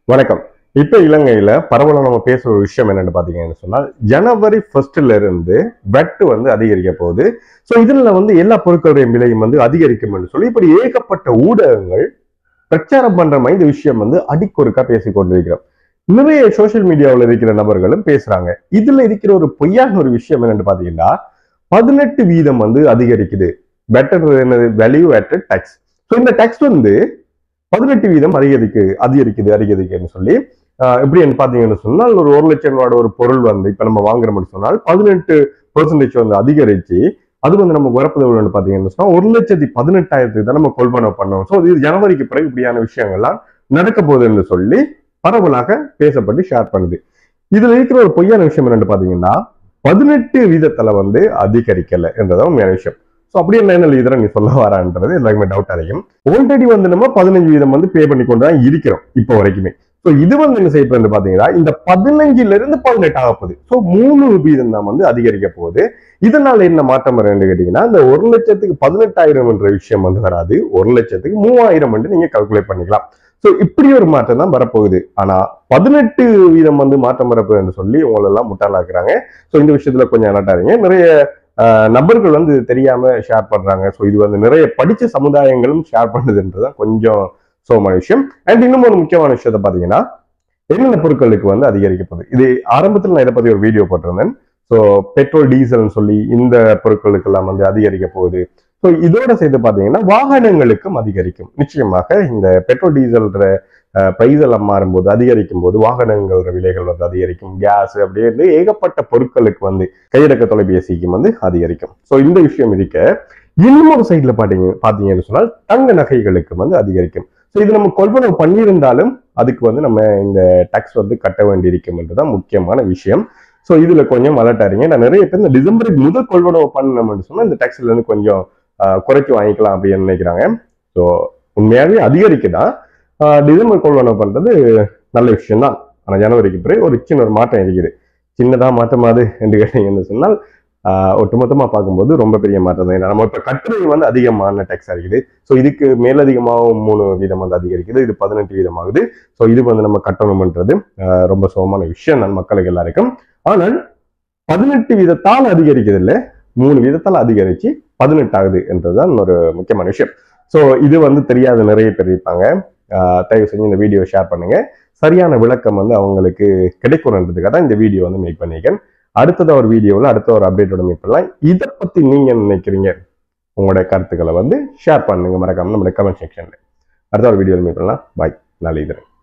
வணக்கம். இப்ப இலங்கையில பரவலா நம்ம பேசுற ஒரு விஷயம் என்னன்னு பாத்தீங்கன்னு சொன்னால், ஜனவரி 1 இருந்து வெட் வந்து அதிகரிக்க போகுது. சோ இதுல எல்லா பொருட்களுடைய விலையும் அதிகரிக்கும் சொல்லி இப்படி ஏகப்பட்ட ஊடகங்கள் பிரச்சாரம் பண்ற மாதிரி இந்த விஷயம் அடிக்கொருக்கா பேசிக் கொண்டிருக்கிறோம். நிறைய சோசியல் மீடியாவில் இருக்கிற நபர்களும் பேசுறாங்க. இதுல இருக்கிற ஒரு பொய்யான ஒரு விஷயம் என்னன்னு பாத்தீங்கன்னா, 18% அதிகரிக்குது. Better value at tax. So இந்த டாக்ஸ் 18% அதிகரிக்குதுன்னு சொல்லி எப்படின்னு பாத்தீங்கன்னு சொன்னால், ஒரு 1 லட்சம் ரூபாயோட ஒரு பொருள் இப்ப நம்ம வாங்குறோம்னு சொன்னால் 18% அதிகரிச்சு அது நமக்கு வரப்போது பாத்தீங்கன்னு சொன்னா 1,18,000 தான் நம்ம கொள்வனவு பண்ணோம். சோ இது ஜனவரிக்கு பிறகு இப்படியான விஷயங்கள்லாம் நடக்க போகுதுன்னு சொல்லி பரவலாக பேசப்பட்டு ஷேர் பண்ணுது. இதுல இருக்கிற ஒரு பொய்யான விஷயம் என்னன்னு பாத்தீங்கன்னா, 18% அதிகரிக்கல என்றதான் உண்மையான விஷயம். சோ அப்படி என்ன லீதரா நீ சொல்ல வரான்றது எல்லாருக்குமே டவுட் அடையும். ஆல்ரெடி நம்ம 15% பே பண்ணி கொண்டுதான் இருக்கிறோம் இப்போ வரைக்குமே. சோ இது என்ன செய்யறது பாத்தீங்கன்னா, இந்த 15 இருந்து 18 ஆக போகுது. சோ 3% தான் அதிகரிக்க போகுது. இதனால என்ன மாற்றம் வரும்னு கேட்டீங்கன்னா, இந்த 1 லட்சத்துக்கு 18,000 என்ற விஷயம் வராது. 1 லட்சத்துக்கு 3,000 என்று நீங்க கால்குலேட் பண்ணிக்கலாம். சோ இப்படி ஒரு மாற்றம் தான் வரப்போகுது. ஆனா 18% மாற்றம் வரப்போகுதுன்னு சொல்லி உங்களை எல்லாம் முட்டாளாக்குறாங்க. சோ இந்த விஷயத்துல கொஞ்சம் அலர்ட்டா இருங்க. நிறைய நபர்கள் தெரியாம ஷேர் பண்றாங்க. ஸோ இது நிறைய படிச்ச சமுதாயங்களும் ஷேர் பண்ணுதுன்றதுதான் கொஞ்சம் சோகமான விஷயம். அண்ட் இன்னும் ஒரு முக்கியமான விஷயத்த பாத்தீங்கன்னா, என்னென்ன பொருட்களுக்கு அதிகரிக்கப்படுது. இது ஆரம்பத்தில் நான் இதை பத்தி ஒரு வீடியோ போட்டிருந்தேன். ஸோ பெட்ரோல் டீசல்னு சொல்லி இந்த பொருட்களுக்கு எல்லாம் அதிகரிக்க போகுது. ஸோ இதோட சேர்த்து பாத்தீங்கன்னா வாகனங்களுக்கும் அதிகரிக்கும். நிச்சயமாக இந்த பெட்ரோல் டீசல் பிரைஸ் எல்லாம் மாறும்போது அதிகரிக்கும் போது வாகனங்கள் விலைகள் அதிகரிக்கும். கேஸ் அப்படியே ஏகப்பட்ட பொருட்களுக்கு கையடக்க தொலைபேசிக்கு அதிகரிக்கும். சோ இந்த விஷயம் இருக்க இன்னொரு சைட்ல பாத்தீங்கன்னு சொன்னால் தங்க நகைகளுக்கு அதிகரிக்கும். சோ இது நம்ம கொள்வனவு பண்ணியிருந்தாலும் அதுக்கு நம்ம இந்த டாக்ஸ் கட்ட வேண்டியிருக்கும் என்றுதான் முக்கியமான விஷயம். சோ இதுல கொஞ்சம் அலர்ட்டாருங்க. நான் நிறைய பேர் இந்த டிசம்பருக்கு முதல் கொள்வனவு பண்ணணும்னு சொன்னா இந்த டாக்ஸ்ல இருந்து கொஞ்சம் குறைச்சி வாங்கிக்கலாம் அப்படின்னு நினைக்கிறாங்க. ஸோ உண்மையாகவே அதிகரிக்குதான். டிசம்பர் கொள்வனவு பண்றது நல்ல விஷயம் தான். ஆனா ஜனவரிக்கு பிறகு ஒரு சின்ன ஒரு மாற்றம் இருக்குது. சின்னதா மாற்றமாது என்று கேட்டீங்கன்னு சொன்னால் ஒட்டுமொத்தமா பார்க்கும்போது ரொம்ப பெரிய மாற்றம் தான். நம்ம இப்ப கட்டுரை அதிகமான டேக்ஸ் இருக்குது. ஸோ இதுக்கு மேலதிகமாகவும் 3% அதிகரிக்குது. இது 18% ஆகுது. ஸோ இது நம்ம கட்டணும்ன்றது ரொம்ப சோகமான விஷயம் தான் மக்களுக்கு எல்லாருக்கும். ஆனால் 18% அதிகரிக்குது இல்லை, 3% அதிகரிச்சு 18 ஆகுது என்றதுதான் ஒரு முக்கியமான விஷயம். ஸோ இது தெரியாத நிறைய பேர் இருப்பாங்க. தயவு செஞ்சு இந்த வீடியோ ஷேர் பண்ணுங்க. சரியான விளக்கம் அவங்களுக்கு கிடைக்கணுன்றதுக்காக தான் இந்த வீடியோ மேக் பண்ணிருக்கேன். அடுத்தது ஒரு வீடியோவில் அடுத்த ஒரு அப்டேட்டோட மீட் பண்ணலாம். இதை பத்தி நீங்க நினைக்கிறீங்க? உங்களோட கருத்துக்களை ஷேர் பண்ணுங்க மறக்காம நம்மளோட கமெண்ட் செக்ஷன்ல. அடுத்த ஒரு வீடியோவில் மீட் பண்ணலாம். பாய். நான் லீதர்.